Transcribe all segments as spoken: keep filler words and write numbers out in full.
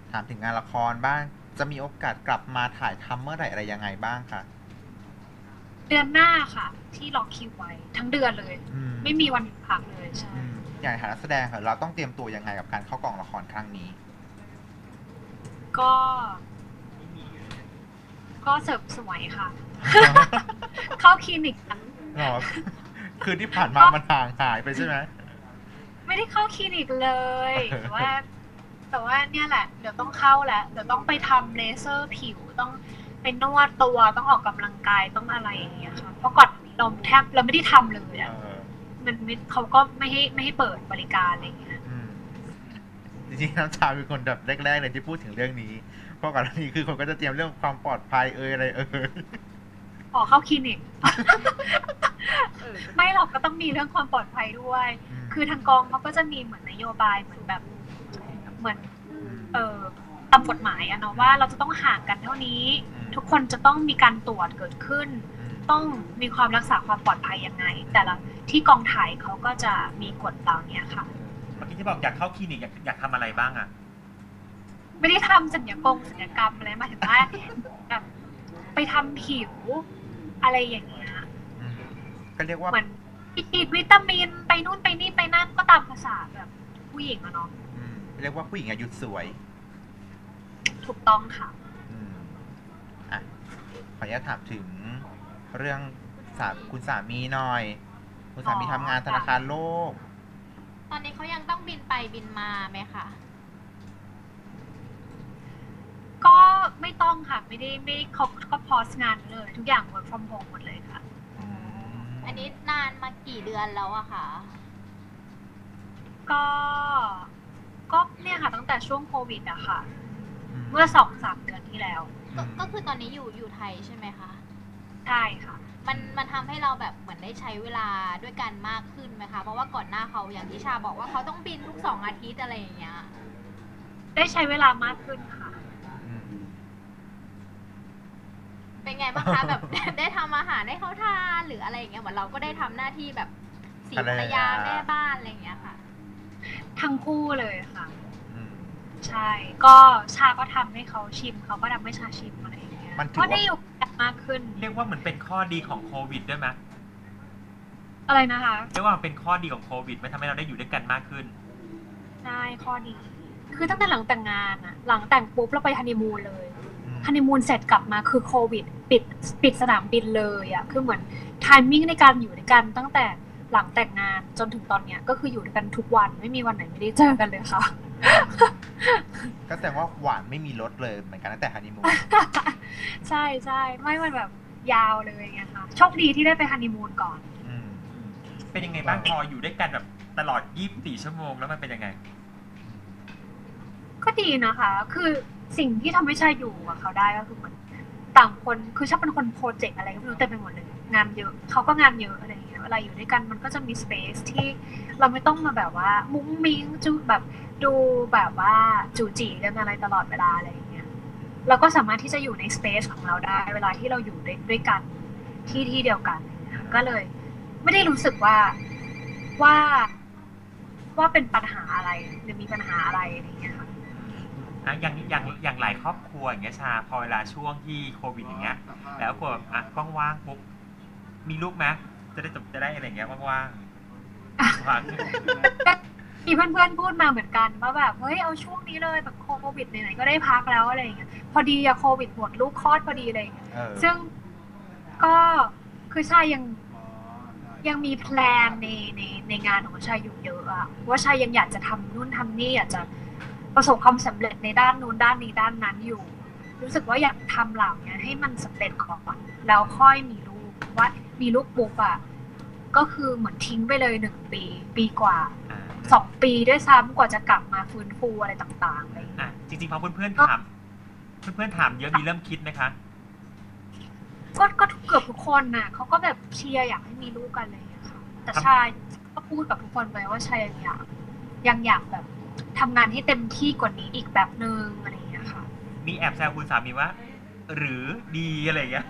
ถามถึงงานละครบ้างจะมีโอกาสกลับมาถ่ายทำเมื่อไหร่อะไรยังไงบ้างคะเดือนหน้าค่ะที่ล็อกคิวไว้ทั้งเดือนเลยอืมไม่มีวันหยุดพักเลยใช่อืมอย่างในฐานะนักแสดงค่ะเราต้องเตรียมตัวยังไงกับการเข้ากองละครครั้งนี้ก็ก็เสริมสวยค่ะเข้าคลินิกนะหรอคือที่ผ่านมาก็มันห่างหายไปใช่ไหมไม่ได้เข้าคลินิกเลยแต่ว่าแต่ว่าเนี่ยแหละเดี๋ยวต้องเข้าแล้วเดี๋ยวต้องไปทำเลเซอร์ผิวต้องไปนวดตัวต้องออกกำลังกายต้องอะไรอย่างเงี้ยค่ะเพราะก่อนนี้เราแทบเราไม่ได้ทำเลยเออะอมันไม่เขาก็ไม่ให้ไม่ให้เปิดบริการอะไรอย่างเงี้ยอืมจริงๆน้ำชาเป็นคนแบบแรกๆเลยที่พูดถึงเรื่องนี้เพราะก่อนหน้านี้คือคนก็จะเตรียมเรื่องความปลอดภัยเอ่ยอะไรเอ่ยออกเข้าคลินิกเออไม่หรอกก็ต้องมีเรื่องความปลอดภัยด้วยอืมคือทางกองเขาก็จะมีเหมือนนโยบายเหมือนแบบเหมือนอืมเอ่อตามกฎหมายอะเนาะว่าเราจะต้องห่างกันเท่านี้อืมทุกคนจะต้องมีการตรวจเกิดขึ้นอืมต้องมีความรักษาความปลอดภัยยังไงแต่ละที่กองถ่ายเขาก็จะมีกฎเหล่านี้ค่ะเมื่อกี้ที่บอกอยากเข้าคลินิกอยากอยากทำอะไรบ้างอ่ะไม่ได้ทำศัลยกงศัลยกรรมอะไรหมายถึงว่าแบบไปทำผิวอะไรอย่างเงี้ยอืมก็เรียกว่าเหมือนฉีดวิตามินไปนู่นไปนี่ไปนั่นก็ตามภาษาแบบผู้หญิงอะเนาะอืมเรียกว่าผู้หญิงอายุสวยถูกต้องค่ะอืมอ่ะขออนุญาตถามถึงเรื่องสาคุณสามีหน่อยคุณอ๋อสามีทำงานธนาคารโลกตอนนี้เขายังต้องบินไปบินมาไหมคะก็ไม่ต้องค่ะไม่ได้ไม่เขาก็พอสงานเลยทุกอย่าง work from home หมดเลยค่ะอือันนี้มนานมากี่เดือนแล้วอะคะก็ก็เนี่ยค่ะตั้งแต่ช่วงโควิดอะค่ะอืมเมื่อสองสามเดือนที่แล้วอืมก็ก็คือตอนนี้อยู่อยู่ไทยใช่ไหมคะใช่ค่ะมันมันทำให้เราแบบเหมือนได้ใช้เวลาด้วยกันมากขึ้นไหมคะเพราะว่าก่อนหน้าเขาอย่างที่ชาบอกว่าเขาต้องบินทุกสองอาทิตย์อะไรอย่างเงี้ยได้ใช้เวลามากขึ้นค่ะอืมเป็นไงบ้างคะแบบได้ทำอาหารให้เขาทานหรืออะไรอย่างเงี้ยเหมือนเราก็ได้ทำหน้าที่แบบสีภรรภรรยายาแม่บ้านอะไรอย่างเงี้ยค่ะทั้งคู่เลยค่ะอืมใช่ก็ชาก็ทำให้เขาชิมเขาก็ทำให้ชาชิมอะไรอย่างเงี้ยมันถือว่าก็ได้อยู่กันมากขึ้นเรียกว่าเหมือนเป็นข้อดีของโควิดด้วยไหมอะไรนะคะเรียกว่ามันเป็นข้อดีของโควิดไหมทำให้เราได้อยู่ด้วยกันมากขึ้นใช่ข้อดีคือตั้งแต่หลังแต่งงานอะหลังแต่งปุ๊บเราไปฮันนีมูนเลยอืมฮันนีมูนเสร็จกลับมาคือโควิดปิดปิดสนามบินเลยอะคือเหมือนไทมิ่งในการอยู่ด้วยกันตั้งแต่หลังแต่งงานจนถึงตอนเนี้ยก็คืออยู่ด้วยกันทุกวันไม่มีวันไหนไม่ได้เจอกันเลยค่ะก็แสดงว่าหวานไม่มีลดเลยเหมือนกันตั้งแต่ฮันนีมูนใช่ใช่ไม่มันแบบยาวเลยไงคะโชคดีที่ได้ไปฮันนีมูนก่อนอืมเป็นยังไงบ้างพออยู่ด้วยกันแบบตลอดยี่สิบสี่ชั่วโมงแล้วมันเป็นยังไงก็ดีนะคะ คือสิ่งที่ทำให้ชาอยู่กับเขาได้ก็คือเหมือนต่างคนคือชอบเป็นคนโปรเจกต์อะไรก็ไม่รู้เต็มไปหมดเลยงานเยอะเขาก็งานเยอะอะไรอย่างเงี้ยเวลาอยู่ด้วยกันมันก็จะมีสเปซที่เราไม่ต้องมาแบบว่ามุ้งมิ้งจูแบบดูแบบว่าจูจีกันอะไรตลอดเวลาอะไรอย่างเงี้ยเราก็สามารถที่จะอยู่ในสเปซของเราได้เวลาที่เราอยู่ด้วยด้วยกันที่ที่เดียวกันก็เลยไม่ได้รู้สึกว่าว่าว่าเป็นปัญหาอะไรหรือมีปัญหาอะไรอะไรอย่างเงี้ยค่ะอ่ะอย่างอย่างอย่างหลายครอบครัวอย่างเงี้ยชาพอเวลาช่วงที่โควิดอย่างเงี้ยแล้วพอแบบอ่ะว่างๆปุ๊บมีลูกไหมจะได้จบจะได้อะไรอย่างเงี้ยว่างๆว่างมีเพื่อนๆพูดมาเหมือนกันว่าแบบเฮ้ยเอาช่วงนี้เลยแบบโควิดไหนๆก็ได้พักแล้วอะไรอย่างเงี้ยพอดีอะโควิดหมดลูกคลอดพอดีเลยเออซึ่งก็คือชายยังยังมีแพลนในในในงานของชายอยู่เยอะอะว่าชายยังอยากจะทำนู่นทำนี่อยากจะประสบความสำเร็จในด้านนู้นด้านนี้ด้านนั้นอยู่รู้สึกว่าอยากทำเหล่านี้ให้มันสำเร็จก่อนแล้วค่อยมีลูกว่ามีลูกปุ๊บอะก็คือเหมือนทิ้งไปเลยหนึ่งปีปีกว่าอ่าสองปีด้วยซ้ำกว่าจะกลับมาฟื้นฟูอะไรต่างๆอะไรอย่างอ่ะเงี้ยจริงๆพอเพื่อนๆก็ถามเพื่อนๆถามเยอะมีเริ่มคิดไหมคะก็ก็เกือบทุกคนน่ะเขาก็แบบเชียร์อยากให้มีลูกกันอะไรอย่างเลยค่ะแต่ทชายก็พูดกับทุกคนไปว่าชายยังอยากยังอยากแบบทำงานให้เต็มที่กว่านี้อีกแบบนึงอะไรอย่างเงี้ยค่ะำมีแอบแซวคุณสามีว่าหรือดีอะไรอย่างเงี้ย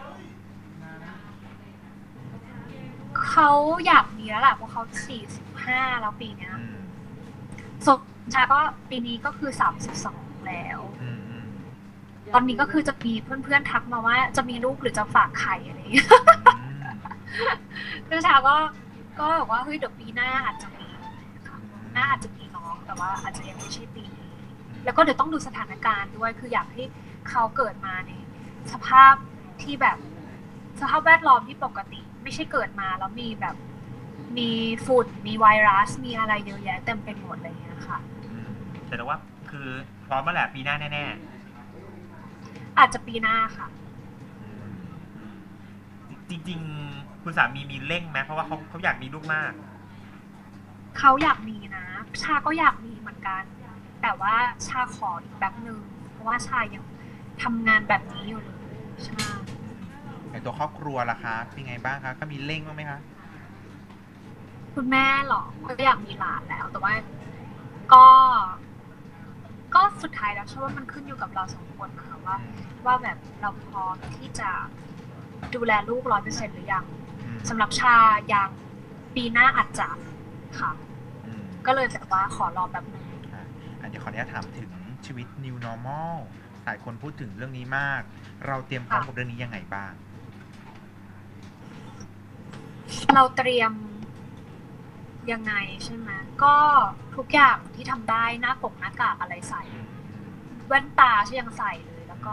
เขาอยากมีแล้วแหละเพราะเขาสี่สิบห้าแล้วปีเนี้ยอืมส่วนชายก็ปีนี้ก็คือสามสิบสองแล้วอืมอืมตอนนี้ก็คือจะมีเพื่อนๆทักมาว่าจะมีลูกหรือจะฝากไข่อะไรอย่างเงี้ย คือชาก็ก็บอกว่าเฮ้ยเดี๋ยวปีหน้าอาจจะมีค่ะหน้าอาจจะมีน้องแต่ว่าอาจจะยังไม่ใช่ปีนี้แล้วก็เดี๋ยวต้องดูสถานการณ์ด้วยคืออยากให้เขาเกิดมาในสภาพที่แบบสภาพแวดล้อมที่ปกติไม่ใช่เกิดมาแล้วมีแบบมีฝุ่นมีไวรัสมีอะไรเยอะแยะเต็มไปหมดอะไรอย่างเงี้ยค่ะอืมแต่ว่าคือพร้อมมาแหละปีหน้าแน่อาจจะปีหน้าค่ะๆจริงๆ คุณสามีมีเร่งไหมเพราะว่าเขาเขาอยากมีลูกมากเขาอยากมีนะชาก็อยากมีเหมือนกัน แต่ว่าชาขออีกแป๊บหนึ่งเพราะว่าชายังทำงานแบบนี้อยู่เลยใช่ในตัวครอบครัวล่ะคะเป็นไงบ้างคะก็มีเร่งบ้างไหมคะคุณแม่หรอก็อยากมีหลานแล้ว แต่ว่าก็ ก็สุดท้ายแล้วเชื่อว่ามันขึ้นอยู่กับเราสองคนนะคะว่า ว่าแบบเราพร้อมที่จะดูแลลูกร้อยเปอร์เซ็นต์หรือยังอืมสำหรับชายังปีหน้าอาจจะค่ะอืมก็เลยแบบว่าขอรอแบบนึงอ่ะอันเดี๋ยวขออนุญาตถามถึงชีวิต new normal หลายคนพูดถึงเรื่องนี้มาก เราเตรียมพร้อมกับเรื่องนี้ยังไงบ้างเราเตรียมยังไงใช่ไหมก็ทุกอย่างที่ทำได้หน้ากากหน้ากากอะไรใส่ แว่นตาที่ยังใส่เลย แล้วก็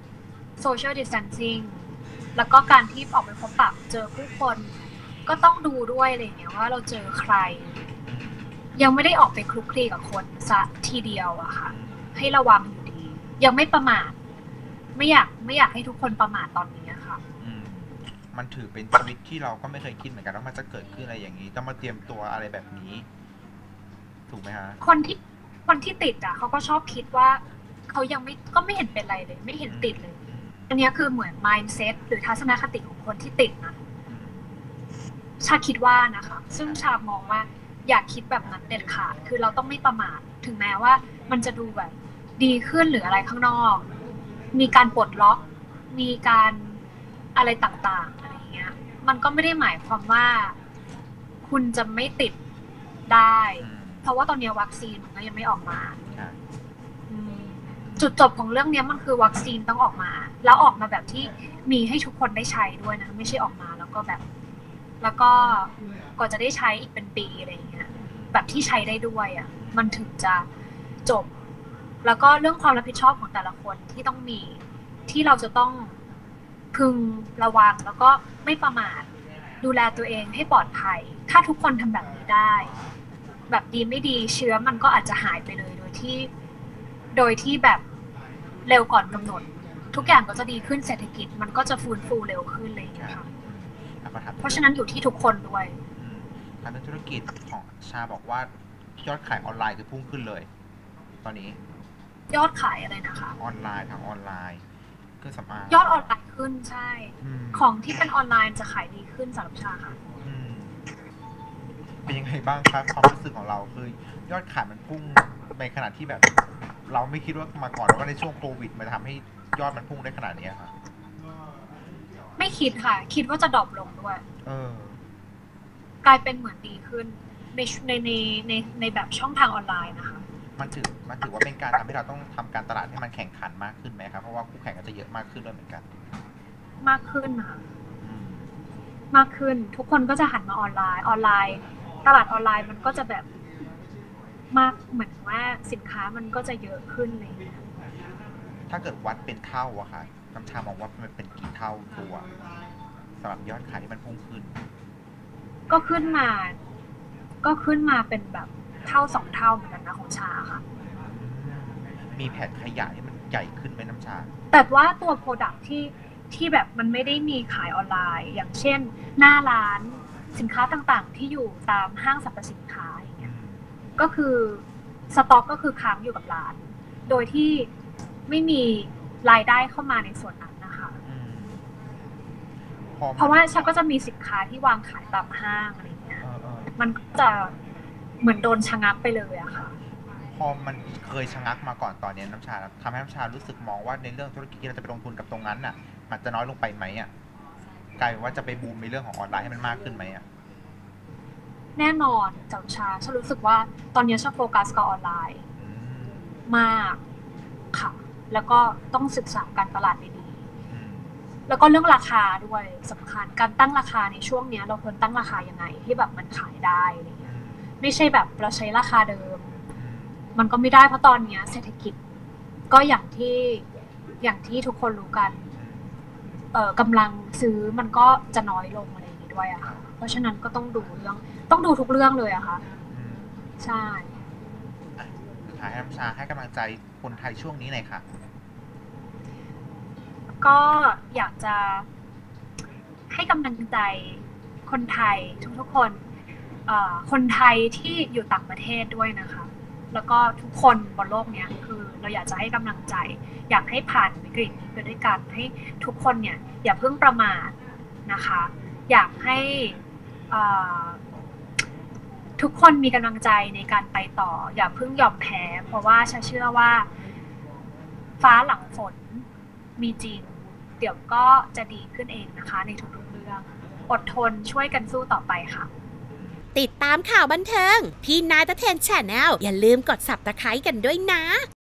social distancing แล้วก็การที่ออกไปพบปะเจอผู้คน ก็ต้องดูด้วยอะไรอย่างเงี้ยว่าเราเจอใคร ยังไม่ได้ออกไปคลุกคลีกับคนซะทีเดียวอะค่ะ ให้ระวังอยู่ดี ยังไม่ประมาทไม่อยากไม่อยากให้ทุกคนประมาทตอนนี้อะค่ะอืมมันถือเป็นชีวิตที่เราก็ไม่เคยคิดเหมือนกันว่ามันจะเกิดขึ้นอะไรอย่างนี้ ต้องมาเตรียมตัวอะไรแบบนี้ ถูกไหมฮะคนที่คนที่ติดอะเขาก็ชอบคิดว่าเขายังไม่ก็ไม่เห็นเป็นไรเลย ไม่เห็นติดเลย อันเนี้ยคือเหมือน mindset หรือทัศนคติของคนที่ติดนะอืมชาคิดว่านะคะ ซึ่งชามองว่าอยากคิดแบบนั้นเด็ดขาด คือเราต้องไม่ประมาท ถึงแม้ว่ามันจะดูแบบดีขึ้นหรืออะไรข้างนอก มีการปลดล็อก มีการอะไรต่างๆอะไรเงี้ย มันก็ไม่ได้หมายความว่าคุณจะไม่ติดได้อืมเพราะว่าตอนนี้วัคซีนมันก็ยังไม่ออกมาค่ะอืมจุดจบของเรื่องนี้มันคือวัคซีนต้องออกมา แล้วออกมาแบบที่มีให้ทุกคนได้ใช้ด้วยนะ ไม่ใช่ออกมาแล้วก็แบบ แล้วก็ก็จะได้ใช้อีกเป็นปีอะไรอย่างเงี้ย แบบที่ใช้ได้ด้วยอ่ะ มันถึงจะจบ แล้วก็เรื่องความรับผิดชอบของแต่ละคนที่ต้องมีที่เราจะต้องพึงระวังแล้วก็ไม่ประมาทดูแลตัวเองให้ปลอดภัย ถ้าทุกคนทำแบบนี้ได้ แบบดีไม่ดีเชื้อมันก็อาจจะหายไปเลยโดยที่ โดยที่แบบเร็วก่อนกำหนด ทุกอย่างก็จะดีขึ้นเศรษฐกิจมันก็จะฟื้นฟูเร็วขึ้นเลยนะค่ะคะอืมอ่ะขอถามเพราะฉะนั้นอยู่ที่ทุกคนด้วยอืมทางเรื่องธุรกิจของชาบอกว่ายอดขายออนไลน์คือพุ่งขึ้นเลย ตอนนี้ยอดขายอะไรนะคะออนไลน์ทางออนไลน์เครื่องสำอางยอดออนไลน์ขึ้นใช่อืมของที่เป็นออนไลน์จะขายดีขึ้นสำหรับชาค่ะอืมเป็นยังไงบ้างครับความรู้สึกของเราคือยอดขายมันพุ่งในขณะที่แบบ เราไม่คิดว่ามาก่อนแล้วก็ในช่วงโควิดมันทำให้ยอดมันพุ่งได้ขนาดนี้ครับไม่คิดค่ะ คิดว่าจะดรอปลงด้วยเออกลายเป็นเหมือนดีขึ้นในในในในในแบบช่องทางออนไลน์นะคะมันถือมันถือว่าเป็นการทำให้เราต้องทำการตลาดให้มันแข่งขันมากขึ้นไหมครับเพราะว่าคู่แข่งก็จะเยอะมากขึ้นด้วยเหมือนกันมากขึ้นนะคะอืมมากขึ้น ทุกคนก็จะหันมาออนไลน์ ออนไลน์ ตลาดออนไลน์มันก็จะแบบมากเหมือนว่าสินค้ามันก็จะเยอะขึ้นอะไรอย่างเลยถ้าเกิดวัดเป็นเท่าอะค่ะน้ำชามองว่ามันเป็นกี่เท่าตัวสำหรับยอดขายที่มันพุ่งขึ้นก็ขึ้นมา ก็ขึ้นมาเป็นแบบเท่าสองเท่าเหมือนกันนะของชาค่ะมีแผนขยายให้มันใหญ่ขึ้นไหมน้ำชาแต่ว่าตัวโปรดักที่ที่แบบมันไม่ได้มีขายออนไลน์ อย่างเช่น หน้าร้านสินค้าต่างๆ ที่อยู่ตามห้างสรรพสินค้าอย่างเงี้ยก็คือสต็อกก็คือค้างอยู่กับร้าน โดยที่ไม่มีรายได้เข้ามาในส่วนนั้นนะคะอืมพอมันเพราะว่าฉันก็จะมีสินค้าที่วางขายตามห้างอะไรเงี้ยเออเออมันก็จะเหมือนโดนชะงักไปเลยอะค่ะพอมันเคยชะงักมาก่อนตอนนี้น้ำชาทำให้น้ำชารู้สึกมองว่าในเรื่องธุรกิจที่เราจะไปลงทุนกับตรงนั้นน่ะ มันจะน้อยลงไปไหมอ่ะกลายเป็นว่าจะไปบูมในเรื่องของออนไลน์ให้มันมากขึ้นไหมอ่ะแน่นอนจากชาฉันรู้สึกว่าตอนนี้ฉันโฟกัสกับออนไลน์อืมมากแล้วก็ต้องศึกษาการตลาดดีๆแล้วก็เรื่องราคาด้วยสำคัญการตั้งราคาในช่วงนี้เราควรตั้งราคายังไงที่แบบมันขายได้อะไรเงี้ยไม่ใช่แบบเราใช้ราคาเดิมมันก็ไม่ได้เพราะตอนนี้เศรษฐกิจก็อย่างที่อย่างที่ทุกคนรู้กันเอ่อกำลังซื้อมันก็จะน้อยลงอะไรอย่างนี้ด้วยอะค่ะเพราะฉะนั้นก็ต้องดูเรื่องต้องดูทุกเรื่องเลยอะค่ะใช่สุดท้ายน้ำชาให้กำลังใจคนไทยช่วงนี้หน่อยค่ะก็อยากจะให้กำลังใจคนไทยทุกๆคนคนไทยที่อยู่ต่างประเทศด้วยนะคะแล้วก็ทุกคนบนโลกนี้คือเราอยากจะให้กำลังใจอยากให้ผ่านวิกฤตนี้ไปด้วยกันให้ทุกคนเนี่ยอย่าเพิ่งประมาทนะคะอยากให้ทุกคนมีกำลังใจในการไปต่ออย่าเพิ่งยอมแพ้เพราะว่าฉันเชื่อว่าฟ้าหลังฝนมีจริงเดี๋ยวก็จะดีขึ้นเองนะคะในทุกๆเรื่องอดทนช่วยกันสู้ต่อไปค่ะติดตามข่าวบันเทิงพี่นายตะเทน Channel อย่าลืมกด ซับสไครบ์ กันด้วยนะ